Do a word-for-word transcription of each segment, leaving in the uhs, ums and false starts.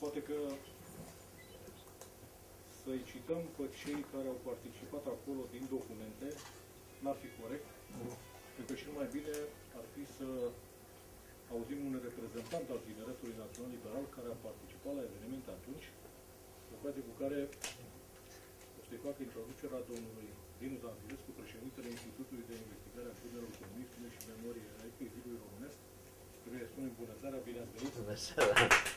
poate că să-i cităm pe cei care au participat acolo din documente, n-ar fi corect. Cred că cel mai bine ar fi să auzim un reprezentant al Tineretului Național Liberal care a participat la evenimente atunci, ocazia cu care o să-i fac introducerea domnului Dinu Zanfirescu, președintele Institutului de Investigare a Crimelor Comunismului și Memorie a Exilului Românesc, căruia îi spunem bună seara, bine ați venit! Bună seara!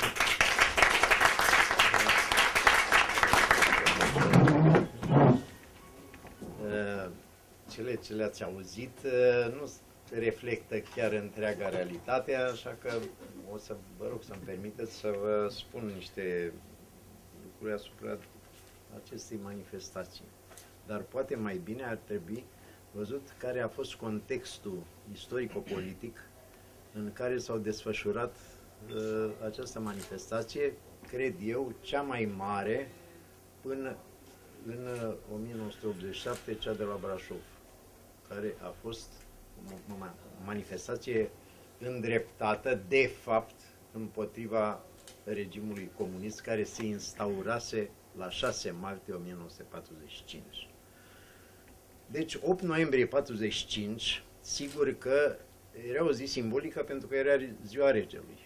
Cele ce le-ați auzit nu reflectă chiar întreaga realitate, așa că o să vă rog să-mi permiteți să vă spun niște lucruri asupra acestei manifestații. Dar poate mai bine ar trebui văzut care a fost contextul istorico-politic în care s-au desfășurat uh, această manifestație, cred eu, cea mai mare până în o mie nouă sute optzeci și șapte, cea de la Brașov, care a fost o manifestație îndreptată, de fapt, împotriva regimului comunist care se instaurase la șase martie o mie nouă sute patruzeci și cinci. Deci, opt noiembrie patruzeci și cinci, sigur că era o zi simbolică pentru că era ziua regelui.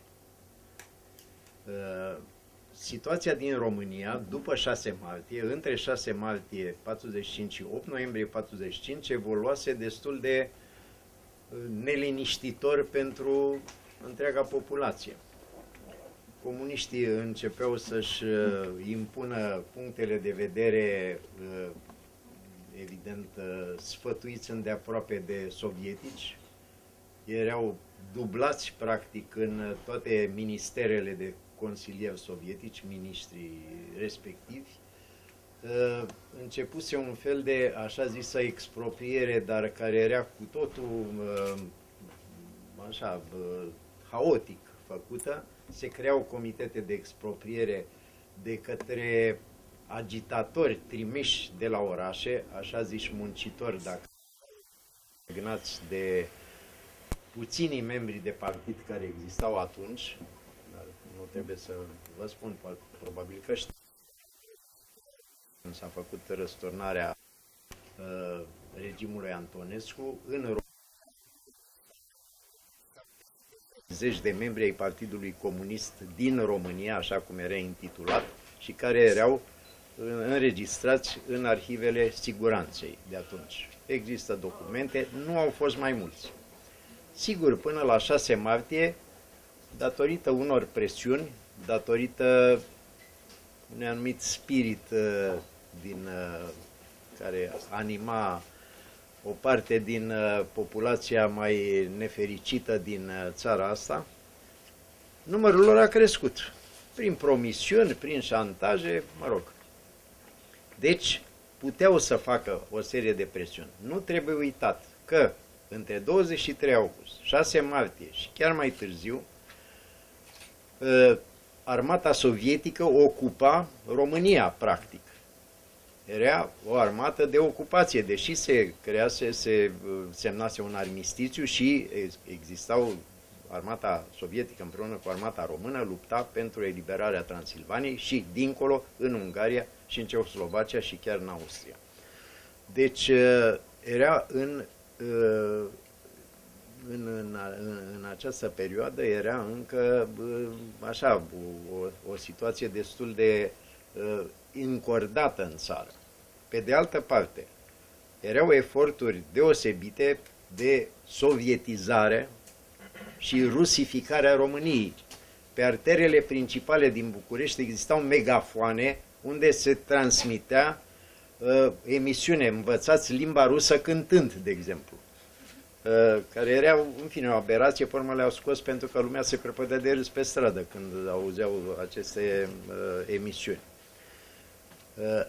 Situația din România, după șase martie, între șase martie patruzeci și cinci și opt noiembrie patruzeci și cinci, evoluase destul de neliniștitor pentru întreaga populație. Comuniștii începeau să-și impună punctele de vedere, evident, sfătuiți îndeaproape de sovietici. Erau dublați, practic, în toate ministerele de consilieri sovietici, miniștrii respectivi. Începuse un fel de, așa zisă, expropriere, dar care era cu totul, așa, haotic făcută. Se creau comitete de expropriere de către agitatori trimiși de la orașe, așa ziși muncitori, dacă legnați de puținii membri de partid care existau atunci, dar nu trebuie să vă spun, probabil că știu. Când s-a făcut răsturnarea uh, regimului Antonescu, în România, zeci de membri ai Partidului Comunist din România, așa cum era intitulat, și care erau înregistrați în arhivele siguranței de atunci. Există documente, nu au fost mai mulți. Sigur, până la șase martie, datorită unor presiuni, datorită unui anumit spirit uh, din, uh, care anima o parte din uh, populația mai nefericită din uh, țara asta, numărul lor a crescut. Prin promisiuni, prin șantaje, mă rog. Deci, puteau să facă o serie de presiuni. Nu trebuie uitat că între douăzeci și trei august, șase martie și chiar mai târziu, armata sovietică ocupa România, practic. Era o armată de ocupație, deși se crease, se semnase un armistițiu și existau, armata sovietică împreună cu armata română lupta pentru eliberarea Transilvaniei și dincolo în Ungaria și în Ceoslovacia și chiar în Austria. Deci era în, în, în, în această perioadă era încă așa o, o situație destul de încordată în țară. Pe de altă parte, erau eforturi deosebite de sovietizare și rusificarea României. Pe arterele principale din București existau megafoane unde se transmitea uh, emisiune, învățați limba rusă cântând, de exemplu, uh, care era, în fine, o aberație, pe urmă le-au scos pentru că lumea se prăpădea de râs pe stradă când auzeau aceste uh, emisiuni. Uh,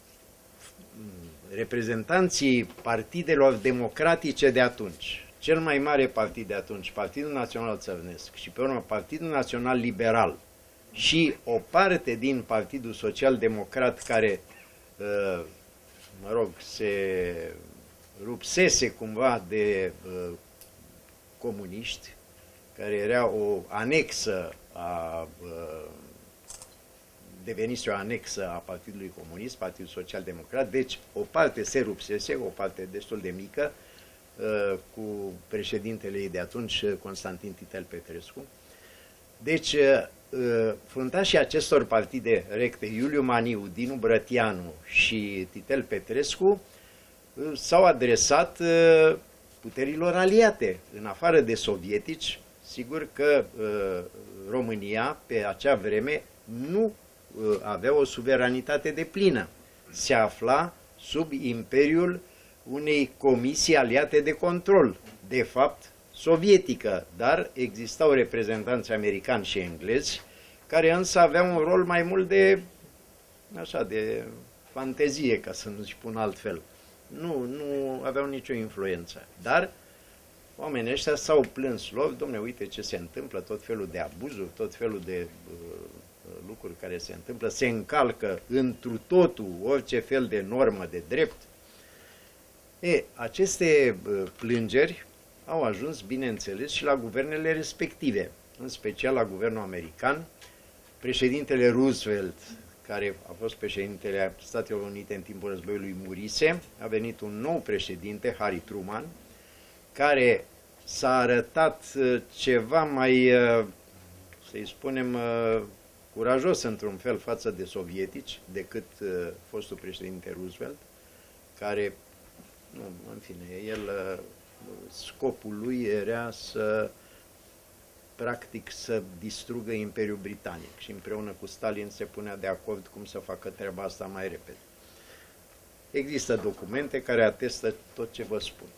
reprezentanții partidelor democratice de atunci, cel mai mare partid de atunci, Partidul Național Țărnesc și pe urmă Partidul Național Liberal și o parte din Partidul Social Democrat care, mă rog, se rupsese cumva de comuniști, care era o anexă a devenise o anexă a Partidului Comunist, Partidul Social Democrat, deci o parte se rupsese, o parte destul de mică, cu președintele ei de atunci, Constantin Titel Petrescu. Deci, fruntașii acestor partide recte, Iuliu Maniu, Dinu Brătianu și Titel Petrescu, s-au adresat puterilor aliate, în afară de sovietici. Sigur că România, pe acea vreme, nu avea o suveranitate deplină. Se afla sub imperiul unei comisii aliate de control, de fapt sovietică, dar existau reprezentanți americani și englezi, care însă aveau un rol mai mult de, așa, de fantezie, ca să nu spun altfel. Nu, nu aveau nicio influență. Dar oamenii ăștia s-au plâns lor, dom'le, uite ce se întâmplă, tot felul de abuzuri, tot felul de uh, lucruri care se întâmplă, se încalcă întru totul orice fel de normă de drept. E, aceste uh, plângeri au ajuns, bineînțeles, și la guvernele respective, în special la guvernul american. Președintele Roosevelt, care a fost președintele Statelor Unite în timpul războiului, murise, a venit un nou președinte, Harry Truman, care s-a arătat ceva mai, să-i spunem, curajos într-un fel față de sovietici decât fostul președinte Roosevelt, care, nu, în fine, el, scopul lui era să, practic, să distrugă Imperiul Britanic și împreună cu Stalin se punea de acord cum să facă treaba asta mai repede. Există documente care atestă tot ce vă spun.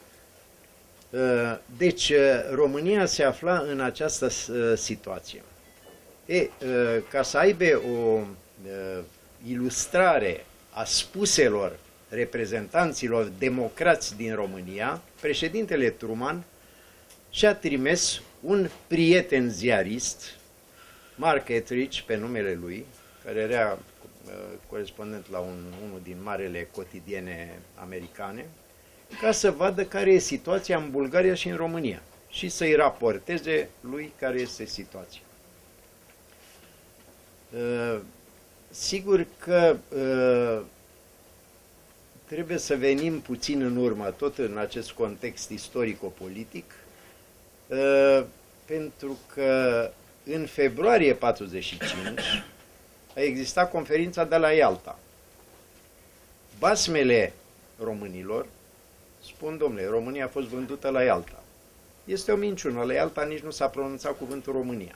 Deci, România se afla în această situație. E, ca să aibă o ilustrare a spuselor reprezentanților democrați din România, președintele Truman și-a trimis un prieten ziarist, Mark Etheridge, pe numele lui, care era corespondent la un, unul din marele cotidiene americane, ca să vadă care e situația în Bulgaria și în România și să-i raporteze lui care este situația. Uh, sigur că uh, trebuie să venim puțin în urmă, tot în acest context istorico-politic, uh, pentru că în februarie patruzeci și cinci a existat conferința de la Ialta. Basmele românilor spun, domnule, România a fost vândută la Ialta. Este o minciună, la Ialta nici nu s-a pronunțat cuvântul România.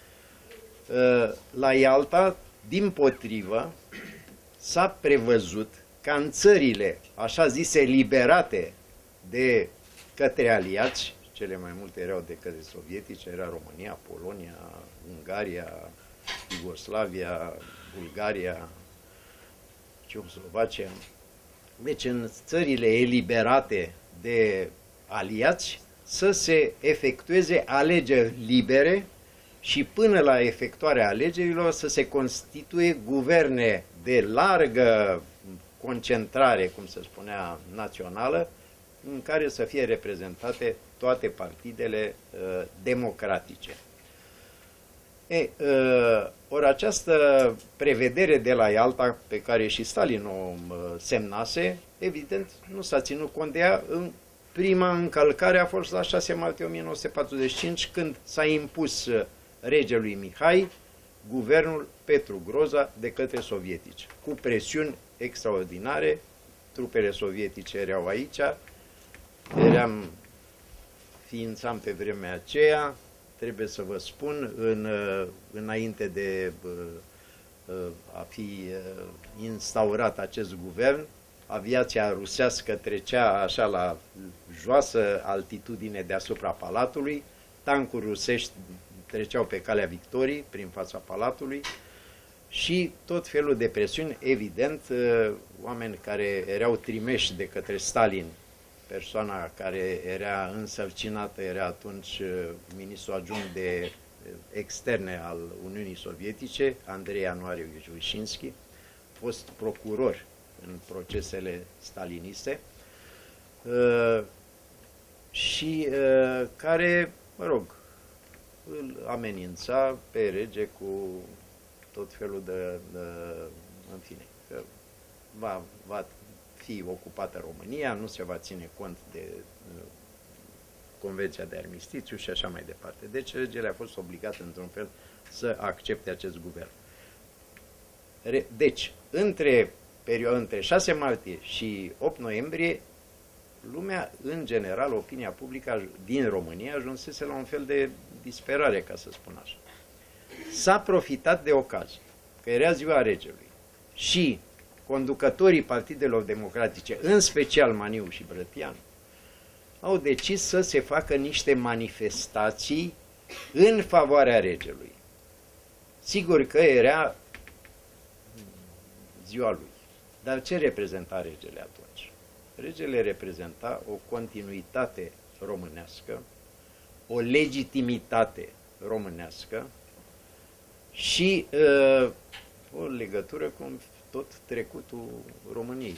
La Ialta, dimpotrivă, s-a prevăzut ca în țările, așa zise, liberate de către aliați, cele mai multe erau de către sovietici, era România, Polonia, Ungaria, Iugoslavia, Bulgaria, Ceoslovacia. Deci în țările eliberate de aliați să se efectueze alegeri libere și până la efectuarea alegerilor să se constituie guverne de largă concentrare, cum se spunea, națională, în care să fie reprezentate toate partidele uh, democratice. E, uh, ori această prevedere de la Ialta, pe care și Stalin o uh, semnase, evident, nu s-a ținut cont de ea. În prima încălcare a fost la șase martie o mie nouă sute patruzeci și cinci, când s-a impus uh, regelui Mihai guvernul Petru Groza de către sovietici, cu presiuni extraordinare. Trupele sovietice erau aici, eram, ființam pe vremea aceea, trebuie să vă spun, în, înainte de a fi instaurat acest guvern, aviația rusească trecea așa la joasă altitudine deasupra palatului, tancuri rusești treceau pe calea victoriei prin fața palatului și tot felul de presiuni, evident, oameni care erau trimeși de către Stalin, persoana care era însărcinată era atunci ministrul adjunct de externe al Uniunii Sovietice, Andrei Anuariu-Vișinski, fost procuror în procesele staliniste și care, mă rog, îl amenința pe rege cu tot tot felul de, de în fine, că va, va fi ocupată România, nu se va ține cont de uh, Convenția de Armistițiu și așa mai departe. Deci regele a fost obligat într-un fel să accepte acest guvern. Re, deci, între, perioada, între șase martie și opt noiembrie, lumea, în general, opinia publică din România ajunsese la un fel de disperare, ca să spun așa. S-a profitat de ocazie, că era ziua regelui și conducătorii partidelor democratice, în special Maniu și Brătianu, au decis să se facă niște manifestații în favoarea regelui. Sigur că era ziua lui. Dar ce reprezenta regele atunci? Regele reprezenta o continuitate românească, o legitimitate românească și uh, o legătură cu tot trecutul României.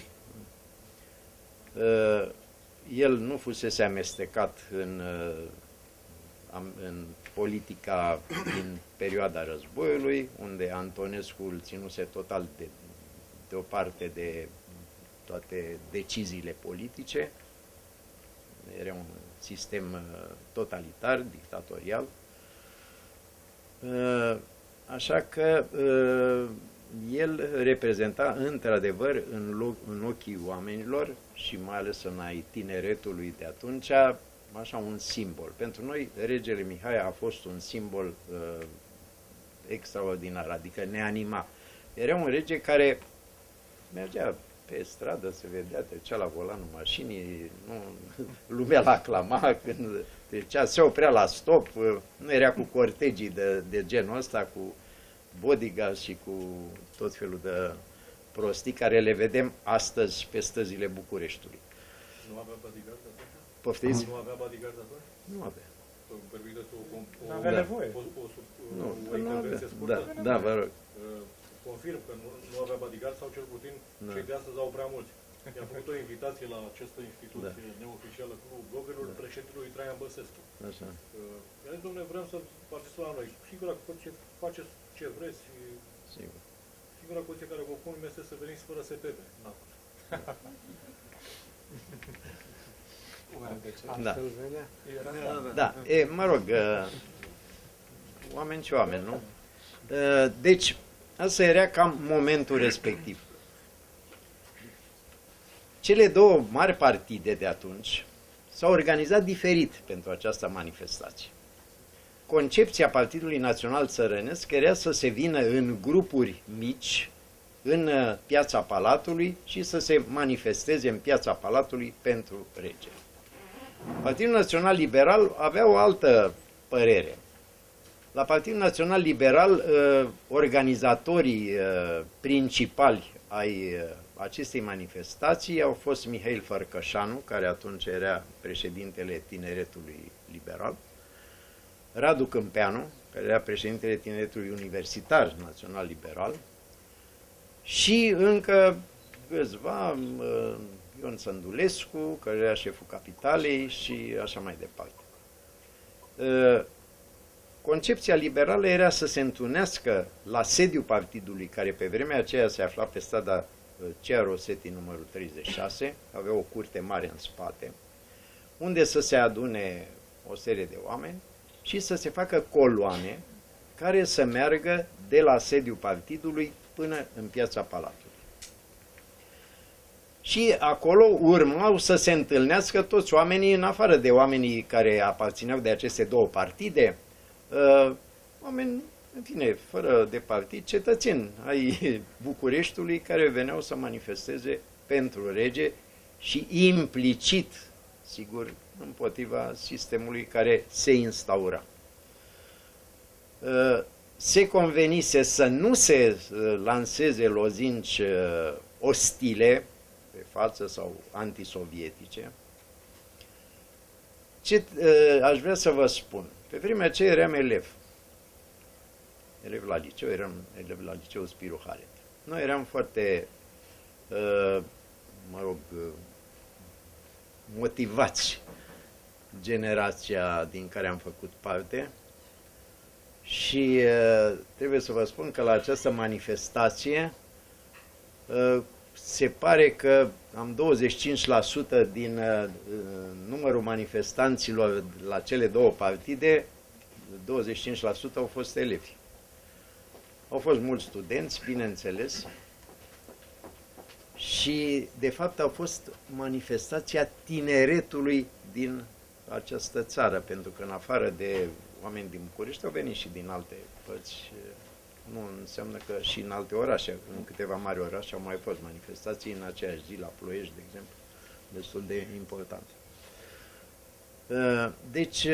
Uh, el nu fusese amestecat în, uh, în politica din perioada războiului, unde Antonescu îl ținuse total de, deoparte de toate deciziile politice. Era un sistem totalitar, dictatorial. Așa că el reprezenta într-adevăr în, în ochii oamenilor și mai ales în ai tineretului de atunci, așa un simbol. Pentru noi, regele Mihai a fost un simbol uh, extraordinar, adică ne anima. Era un rege care mergea pe stradă, se vedea, trecea la volanul mașinii, nu, lumea l-aclama când trecea, se oprea la stop, nu era cu cortegii de, de genul ăsta, cu bodyguards și cu tot felul de prostii care le vedem astăzi pe străzile Bucureștiului. Nu avea bodyguard atunci? Poftiți? Nu avea bodyguard atunci? Nu avea. Nu avea nevoie. O, o, o, o intervenție scurtă. Da, da, vă rog. Confirm că nu, nu avea bodyguard sau cel puțin da. Cei de astăzi au prea mulți. I-am făcut o invitație la această instituție da. neoficială cu bloggerul da. președintelui Traian Băsescu. Așa. I-a zis, dom'le, vrem să participați la noi. Singura condiție, faceți ce vreți. Sigur. Singura condiție care vă pun este să veniți fără S P P. Da. Da. Da. E, mă rog, oameni și oameni, nu? Deci, asta era cam momentul respectiv. Cele două mari partide de atunci s-au organizat diferit pentru această manifestație. Concepția Partidului Național Țărănesc era să se vină în grupuri mici în piața Palatului și să se manifesteze în piața Palatului pentru rege. Partidul Național Liberal avea o altă părere. La Partidul Național Liberal, organizatorii principali ai acestei manifestații au fost Mihail Fărcășanu, care atunci era președintele Tineretului Liberal, Radu Câmpeanu, care era președintele Tineretului Universitar Național Liberal, și încă câțiva, Ion Sândulescu, care era șeful Capitalei și așa mai departe. Concepția liberală era să se întunească la sediul partidului, care pe vremea aceea se afla pe strada Cea Rosetti numărul treizeci și șase, avea o curte mare în spate, unde să se adune o serie de oameni și să se facă coloane care să meargă de la sediul partidului până în piața Palatului. Și acolo urmau să se întâlnească toți oamenii, în afară de oamenii care aparțineau de aceste două partide, uh, oameni, în fine, fără de partid, cetățeni ai Bucureștiului care veneau să manifesteze pentru rege și implicit, sigur, împotriva sistemului care se instaura. Uh, se convenise să nu se lanseze lozinci ostile pe față sau antisovietice. Ce aș vrea să vă spun? Pe vremea aceea eram elev. Elev la liceu, eram elev la liceu Spiru Haret. Noi eram foarte, mă rog, motivați, generația din care am făcut parte. Și uh, trebuie să vă spun că la această manifestație uh, se pare că am douăzeci și cinci la sută din uh, numărul manifestanților la cele două partide, douăzeci și cinci la sută au fost elevi. Au fost mulți studenți, bineînțeles, și de fapt a fost manifestația tineretului din această țară, pentru că în afară de oameni din București au venit și din alte părți. Nu înseamnă că și în alte orașe, în câteva mari orașe au mai fost manifestații în aceeași zi, la Ploiești, de exemplu, destul de importante. Deci,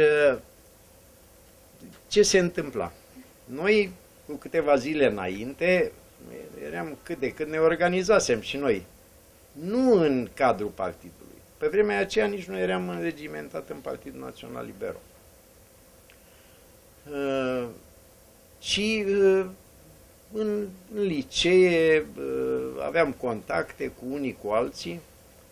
ce se întâmpla? Noi, cu câteva zile înainte, eram cât de cât ne organizasem și noi. Nu în cadrul partidului. Pe vremea aceea nici nu eram înregimentat în Partidul Național Liberal. Uh, ci uh, în, în licee uh, aveam contacte cu unii cu alții.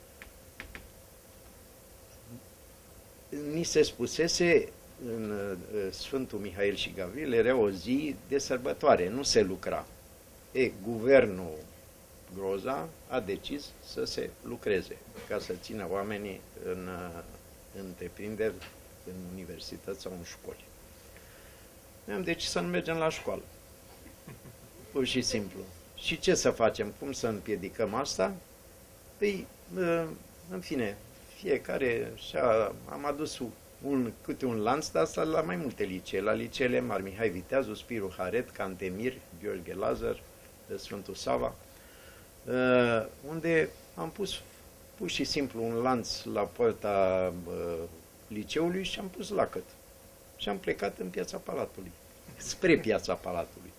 Ni se spusese în uh, Sfântul Mihail și Gavril era o zi de sărbătoare, nu se lucra. E, guvernul Groza a decis să se lucreze, ca să țină oamenii în întreprinderi, în universități sau în școli. Noi am decis să nu mergem la școală. Pur și simplu. Și ce să facem? Cum să împiedicăm asta? Păi, în fine, fiecare și-a, am adus un, câte un lanț de asta la mai multe licee. La liceele mari, Mihai Viteazu, Spiru Haret, Cantemir, Gheorghe Lazar, Sfântul Sava, unde am pus pur și simplu un lanț la poarta liceului și am pus lacăt. Și am plecat în Piața Palatului, spre Piața Palatului.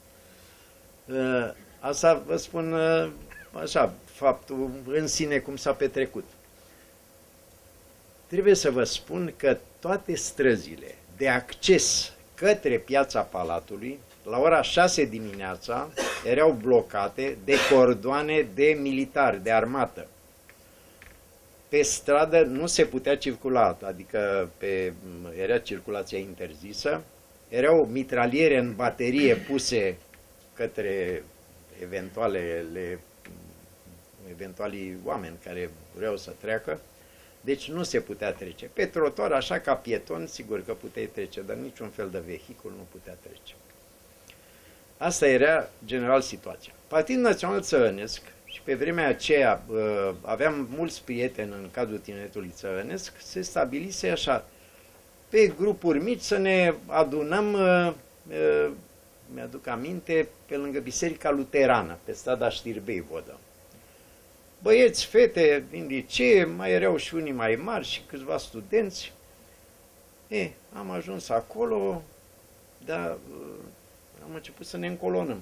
Asta vă spun așa, faptul în sine cum s-a petrecut. Trebuie să vă spun că toate străzile de acces către Piața Palatului, la ora șase dimineața, erau blocate de cordoane de militari, de armată. Pe stradă nu se putea circula, adică pe, era circulația interzisă, erau mitraliere în baterie puse către eventualele, eventualii oameni care vreau să treacă, deci nu se putea trece. Pe trotuar, așa ca pieton, sigur că puteai trece, dar niciun fel de vehicul nu putea trece. Asta era general situația. Partidul Național Țărănesc, și pe vremea aceea aveam mulți prieteni în cadrul tineretului țărănesc, se stabilise așa, pe grupuri mici să ne adunăm, mi-aduc aminte, pe lângă Biserica Luterană, pe strada Știrbei Vodă. Băieți, fete din licee, mai erau și unii mai mari și câțiva studenți. E, am ajuns acolo, dar am început să ne încolonăm.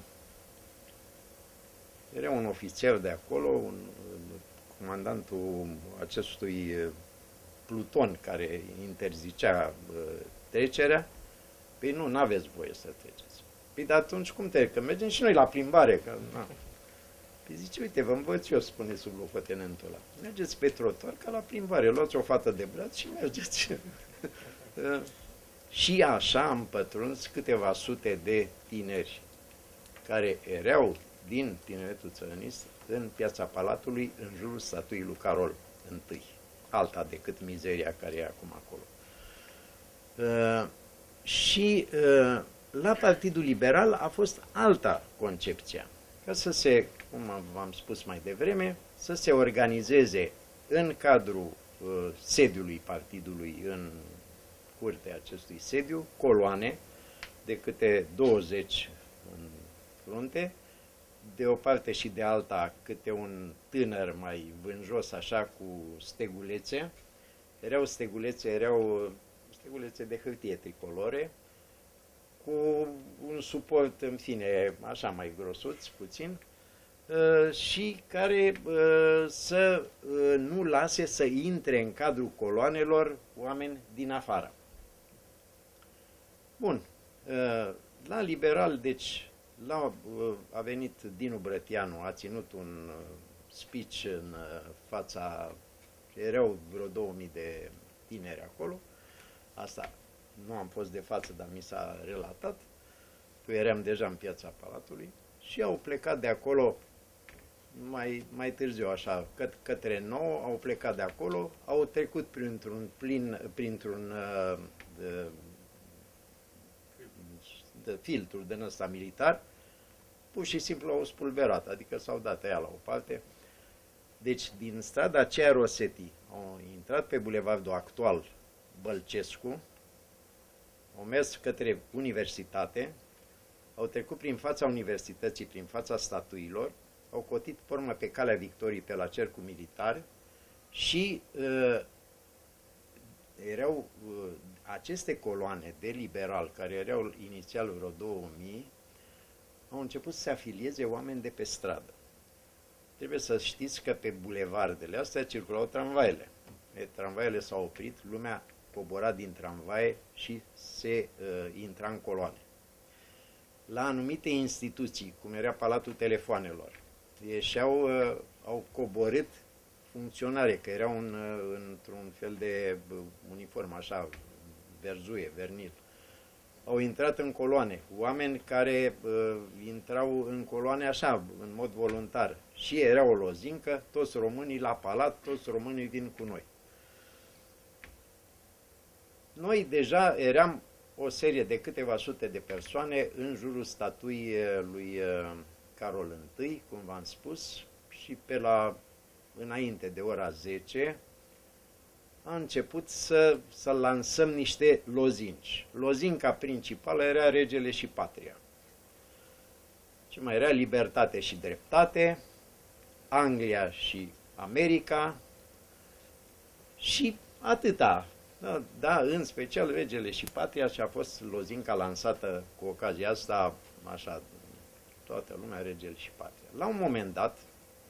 Era un ofițer de acolo, un, comandantul acestui pluton care interzicea trecerea. Păi nu, n-aveți voie să treceți. Păi dar atunci cum te că mergem și noi la plimbare, că na. Păi zice, uite, vă învăț eu, spune sublocotenentul ăla. Mergeți pe trotuar ca la plimbare, luați o fată de braț și mergeți. Și așa am pătruns câteva sute de tineri care erau din tineretul țărănist în Piața Palatului, în jurul statuii lui Carol întâi, alta decât mizeria care e acum acolo. Uh, și uh, la Partidul Liberal a fost alta concepția, ca să se, cum v-am spus mai devreme, să se organizeze în cadrul uh, sediului partidului, în curtea acestui sediu, coloane de câte douăzeci în frunte, de o parte și de alta câte un tânăr mai vânjos, așa, cu stegulețe. Erau stegulețe, erau stegulețe de hârtie tricolore, cu un suport, în fine, așa mai grosuț, puțin, și care să nu lase să intre în cadrul coloanelor oameni din afară. Bun. La Liberal, deci, la, a venit Dinu Brătianu, a ținut un speech în fața, erau vreo două mii de tineri acolo, asta nu am fost de față, dar mi s-a relatat, că eram deja în piața Palatului, și au plecat de acolo mai, mai târziu, așa, că, către nouă, au plecat de acolo, au trecut printr-un plin, printr-un uh, de, de filtru din ăsta militar, pur și simplu au spulberat, adică s-au dat aia la o parte. Deci, din strada aceea Rosetti, au intrat pe bulevardul actual Bălcescu, au mers către universitate, au trecut prin fața universității, prin fața statuilor, au cotit pe urmă pe Calea Victoriei pe la Cercul Militar și uh, erau uh, aceste coloane de liberal, care erau inițial vreo două mii, au început să se afilieze oameni de pe stradă. Trebuie să știți că pe bulevardele astea circulau tramvaiele. E, tramvaiele s-au oprit, lumea cobora din tramvaie și se uh, intra în coloane. La anumite instituții, cum era Palatul Telefoanelor, ieșeau, uh, au coborât funcționare, că erau în, uh, într-un fel de uh, uniform, așa, verzuie, vernil. Au intrat în coloane, oameni care uh, intrau în coloane așa, în mod voluntar. Și era o lozincă, toți românii la palat, toți românii vin cu noi. Noi deja eram o serie de câteva sute de persoane în jurul statuii lui Carol I, cum v-am spus, și pe la, înainte de ora zece, a început să, să lansăm niște lozinci. Lozinca principală era Regele și Patria. Ce mai era Libertate și Dreptate, Anglia și America și atâta. Da, da, în special Regele și Patria, și a fost lozinca lansată cu ocazia asta, așa, toată lumea, Regele și Patria. La un moment dat,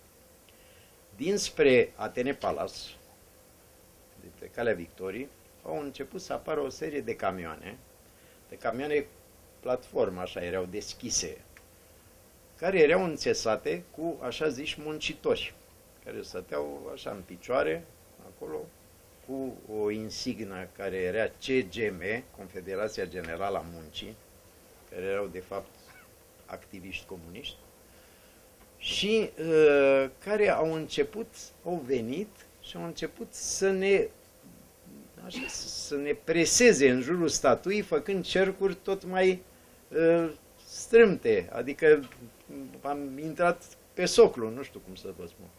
dinspre Atene Palace, de pe Calea Victoriei, au început să apară o serie de camioane, de camioane platformă, așa, erau deschise, care erau înțesate cu, așa ziși, muncitori, care stăteau așa în picioare, acolo, cu o insignă care era C G M, Confederația Generală a Muncii, care erau, de fapt, activiști comuniști, și uh, care au început, au venit și au început să ne, așa, să ne preseze în jurul statuii, făcând cercuri tot mai uh, strâmte, adică am intrat pe soclu, nu știu cum să vă spun.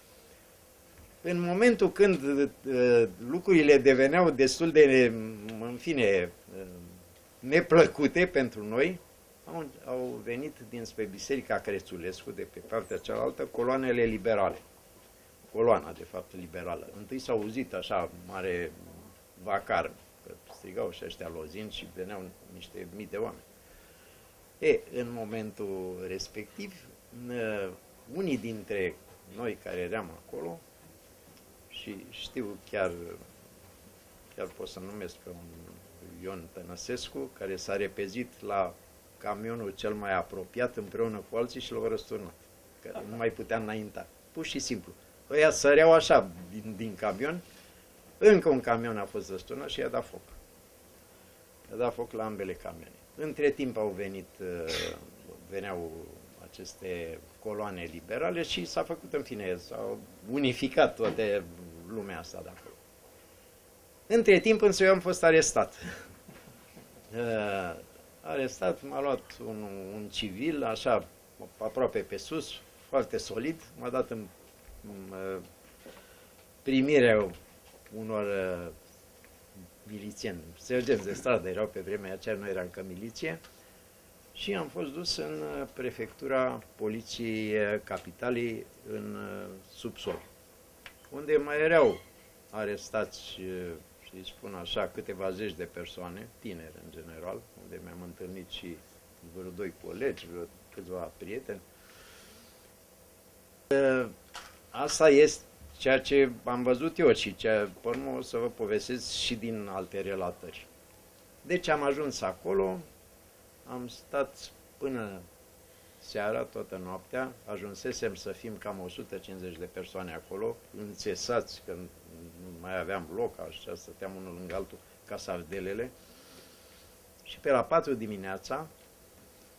În momentul când uh, lucrurile deveneau destul de, în fine, uh, neplăcute pentru noi, au, au venit dinspre Biserica Crețulescu, de pe partea cealaltă, coloanele liberale. Coloana, de fapt, liberală. Întâi s-a auzit așa mare vacar, că strigau și ăștia lozinci și veneau niște mii de oameni. E, în momentul respectiv, uh, unii dintre noi care eram acolo, și știu chiar, chiar pot să numesc pe un Ion Tănăsescu, care s-a repezit la camionul cel mai apropiat împreună cu alții și l-au răsturnat, că nu mai putea înainta. Pur și simplu. Ăia săreau așa din, din camion, încă un camion a fost răsturnat și i-a dat foc. I-a dat foc la ambele camioane. Între timp au venit, veneau aceste coloane liberale și s-a făcut, în fine, s-au unificat toate lumea asta de acolo. Între timp, însă, eu am fost arestat. Uh, arestat, m-a luat un, un civil, așa, aproape pe sus, foarte solid, m-a dat în, în uh, primirea unor uh, milițieni, sergenți de stradă, erau pe vremea aceea, nu era încă miliție, și am fost dus în prefectura Poliției Capitalei în subsol, unde mai erau arestați, și spun așa, câteva zeci de persoane, tineri în general, unde mi-am întâlnit și vreo doi colegi, vreo câțiva prieteni. Asta este ceea ce am văzut eu și ce, pe urmă, o să vă povestesc și din alte relatări. Deci am ajuns acolo, am stat până seara, toată noaptea, ajunsesem să fim cam o sută cincizeci de persoane acolo, înțesați, că nu mai aveam loc, așa, stăteam unul lângă altul, ca sardelele. Și pe la patru dimineața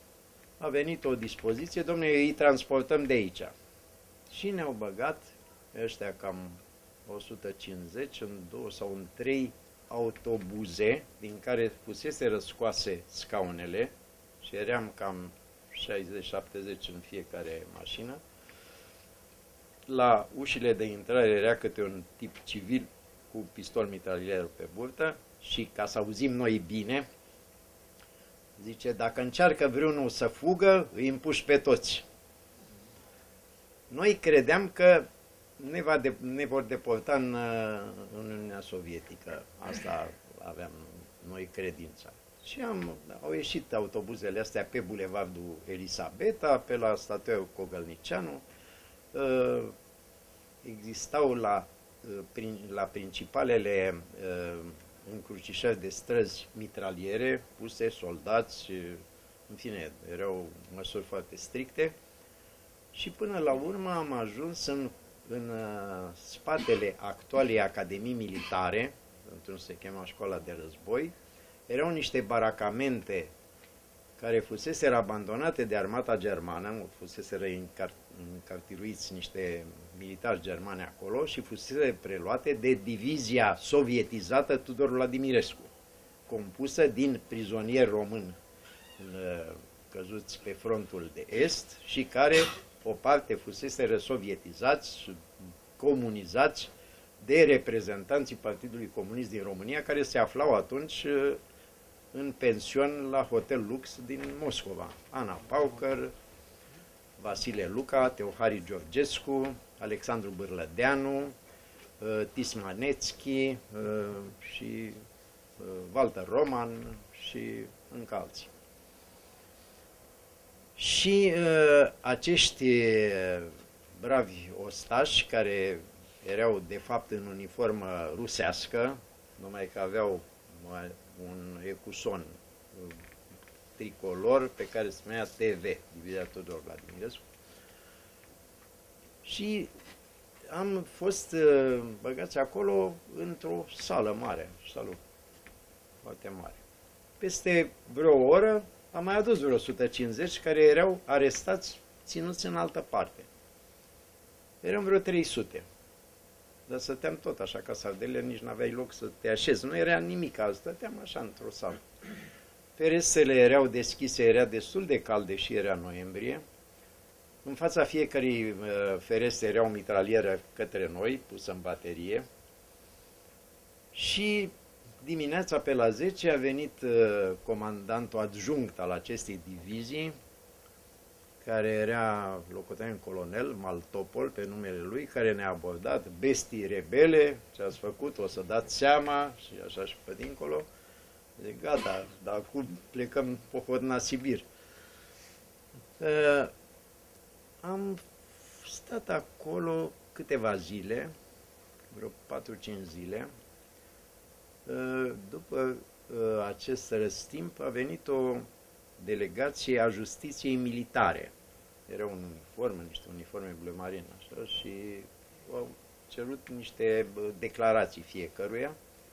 a venit o dispoziție, domnule, îi transportăm de aici. Și ne-au băgat ăștia cam o sută cincizeci în două sau în trei autobuze, din care fusese răscoase scaunele, și eram cam șaizeci șaptezeci în fiecare mașină. La ușile de intrare era câte un tip civil cu pistol mitralier pe burtă și, ca să auzim noi bine, zice, dacă încearcă vreunul să fugă, îi împuși pe toți. Noi credeam că ne, va de, ne vor deporta în, în Uniunea Sovietică. Asta aveam noi credința. Și am, au ieșit autobuzele astea pe Bulevardul Elisabeta, pe la statuia Cogălnicianu. Existau la, la principalele încrucișări de străzi mitraliere puse, soldați, în fine, erau măsuri foarte stricte. Și până la urmă am ajuns în, în spatele actualei Academii Militare, atunci se chema Școala de Război. Erau niște baracamente care fuseseră abandonate de armata germană, fuseseră încartiruiți niște militari germani acolo și fusese preluate de divizia sovietizată Tudor Vladimirescu, compusă din prizonieri români căzuți pe frontul de est și care, o parte, fusese sovietizați, comunizați de reprezentanții Partidului Comunist din România, care se aflau atunci în pension la Hotel Lux din Moscova. Ana Paucăr, Vasile Luca, Teohari Georgescu, Alexandru Bârlădeanu, Tismanețchi și Walter Roman și încă alții. Și uh, acești bravi ostași, care erau de fapt în uniformă rusească, numai că aveau un ecuson uh, tricolor pe care se numea T V, Divizia Tudor Vladimirescu. Și am fost uh, băgați acolo într-o sală mare, sală foarte mare. Peste vreo oră am mai adus vreo o sută cincizeci care erau arestați, ținuți în altă parte. Eram vreo trei sute. Dar stăteam tot așa ca sardele, nici nu aveai loc să te așezi. Nu era nimic, stăteam așa într-o sală. Ferestrele erau deschise, era destul de cald, deși era noiembrie. În fața fiecărei ferestre era o mitralieră către noi, pusă în baterie. Și dimineața pe la zece a venit uh, comandantul adjunct al acestei divizii, care era locotenent colonel Maltopol, pe numele lui, care ne-a abordat, bestii rebele, ce ați făcut, o să dați seama, și așa și pe dincolo. Zic, gata, dar acum plecăm pohorna Sibir. Uh, am stat acolo câteva zile, vreo patru-cinci zile. După acest răstimp a venit o delegație a justiției militare. Era un uniform, niște uniforme bleu marin, așa, și au cerut niște declarații fiecăruia.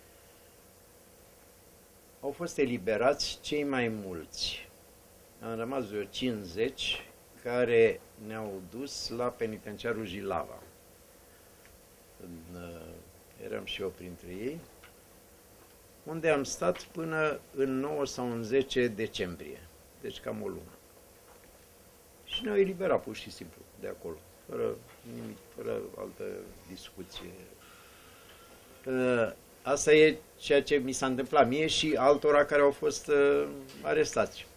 Au fost eliberați cei mai mulți. Am rămas vreo cincizeci care ne-au dus la penitenciarul Jilava. Eram și eu printre ei, unde am stat până în nouă sau în zece decembrie, deci cam o lună. Și ne-au eliberat pur și simplu de acolo, fără nimic, fără altă discuție. Asta e ceea ce mi s-a întâmplat mie și altora care au fost arestați.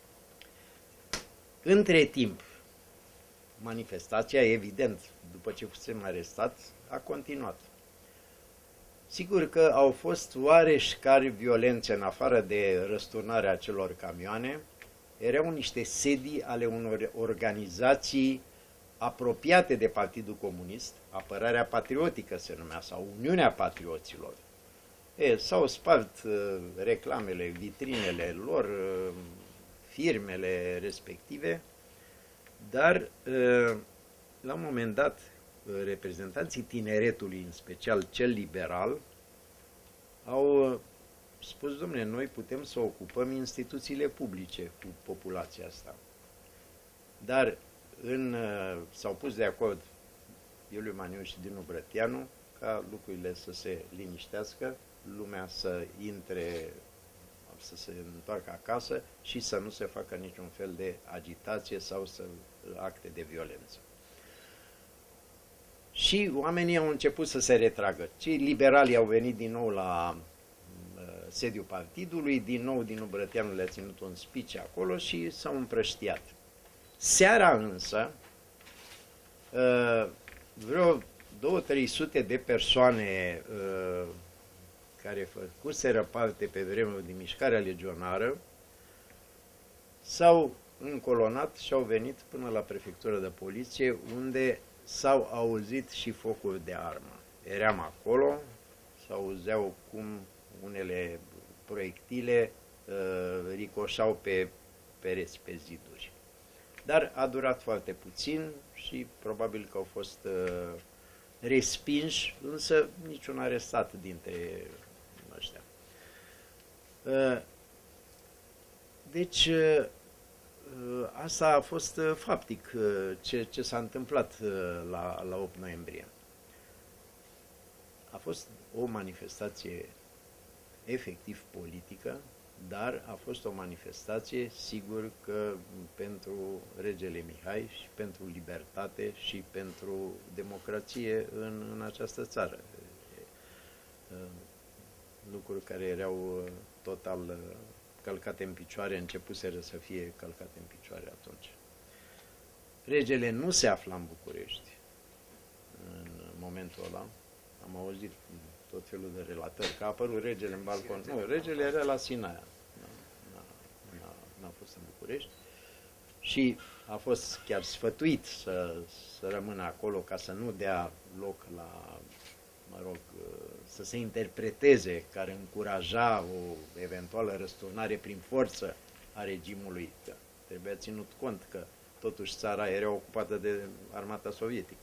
Între timp, manifestația, evident, după ce fusem arestat, a continuat. Sigur că au fost oareșcare violențe în afară de răsturnarea celor camioane, erau niște sedii ale unor organizații apropiate de Partidul Comunist, Apărarea Patriotică se numea, sau Uniunea Patrioților. S-au spart uh, reclamele, vitrinele lor, uh, firmele respective, dar uh, la un moment dat reprezentanții tineretului, în special cel liberal, au spus, dom'le, noi putem să ocupăm instituțiile publice cu populația asta. dar în, s-au pus de acord Iuliu Maniu și Dinu Brătianu ca lucrurile să se liniștească, lumea să intre, să se întoarcă acasă și să nu se facă niciun fel de agitație sau să, acte de violență. Și oamenii au început să se retragă. Cei liberali au venit din nou la uh, sediul partidului, din nou Dinu Brătianu le-a ținut un speech acolo și s-au împrăștiat. Seara însă, uh, vreo două-trei sute de persoane uh, care făcuseră parte pe vremuri din mișcarea legionară s-au încolonat și au venit până la prefectura de poliție, unde s-au auzit și focuri de armă. Eram acolo, s-auzeau cum unele proiectile uh, ricoșau pe pereți, pe ziduri. Dar a durat foarte puțin și probabil că au fost uh, respinși, însă niciun arestat dintre ăștia. Uh, deci, uh, asta a fost uh, faptic uh, ce, ce s-a întâmplat uh, la, la opt noiembrie. A fost o manifestație efectiv politică, dar a fost o manifestație, sigur că pentru regele Mihai și pentru libertate și pentru democrație în, în această țară. Lucruri care erau total călcate în picioare, începuseră să fie călcate în picioare atunci. Regele nu se afla în București în momentul ăla. Am auzit tot felul de relatări că a apărut regele în balcon. Nu, regele era la Sinaia. N-a fost în București. Și a fost chiar sfătuit să, să rămână acolo ca să nu dea loc la, mă rog, să se interpreteze care încuraja o eventuală răsturnare prin forță a regimului. Că trebuia ținut cont că totuși țara era ocupată de armata sovietică.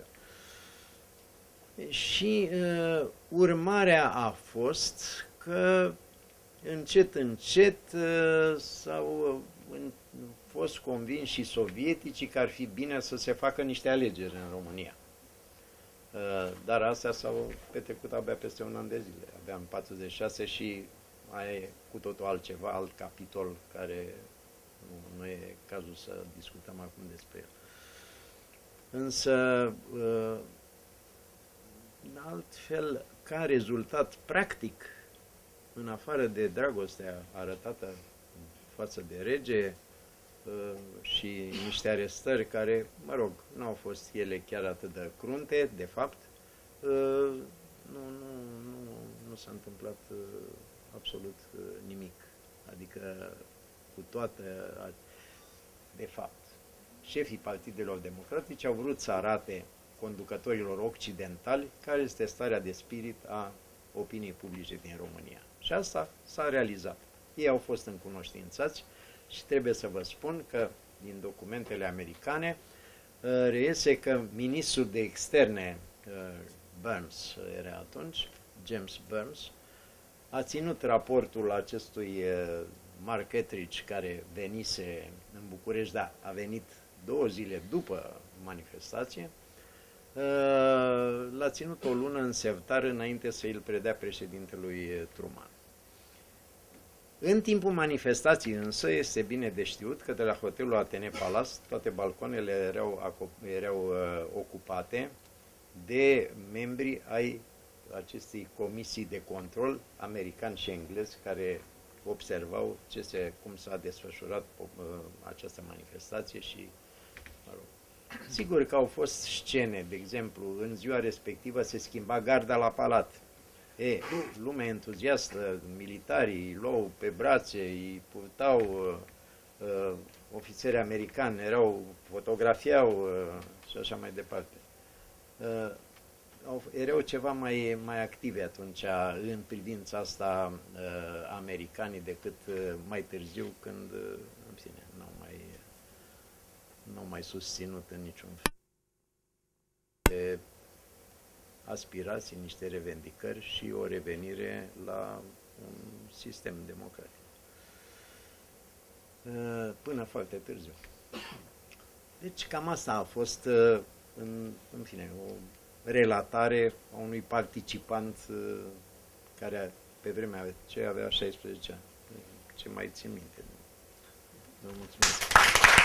Și uh, urmarea a fost că încet, încet uh, s-au uh, fost convinși și sovieticii că ar fi bine să se facă niște alegeri în România. Uh, dar astea s-au petrecut abia peste un an de zile, abia în patruzeci și șase și mai e cu totul altceva, alt capitol care nu, nu e cazul să discutăm acum despre el. Însă, uh, altfel, ca rezultat practic, în afară de dragostea arătată față de rege și niște arestări care, mă rog, nu au fost ele chiar atât de crunte, de fapt, nu, nu, nu, nu s-a întâmplat absolut nimic. Adică, cu toate, de fapt, șefii partidelor democratice au vrut să arate conducătorilor occidentali care este starea de spirit a opiniei publice din România. Și asta s-a realizat. Ei au fost încunoștințați și trebuie să vă spun că din documentele americane reiese că ministrul de externe Burns era atunci, James Burns, a ținut raportul acestui Mark Ettridge care venise în București, da, a venit două zile după manifestație, l-a ținut o lună în sertar înainte să îl predea președintelui Truman. În timpul manifestației însă este bine de știut că de la hotelul Atene Palace toate balconele erau, erau uh, ocupate de membri ai acestei comisii de control americani și englezi care observau ce se, cum s-a desfășurat uh, această manifestație și, mă rog, sigur că au fost scene, de exemplu, în ziua respectivă se schimba garda la palat. E, lumea entuziastă, militarii îi luau pe brațe, îi purtau uh, uh, ofițeri americani, erau, fotografiau uh, și așa mai departe. Uh, erau ceva mai, mai active atunci în privința asta uh, americanii decât uh, mai târziu când, uh, în fine, n-au mai, n-au mai susținut în niciun fel de aspirații, niște revendicări și o revenire la un sistem democratic. Până foarte târziu. Deci cam asta a fost, uh, în, în fine, o relatare a unui participant uh, care pe vremea aceea avea șaisprezece ani. Ce mai țin minte. Vă mulțumesc.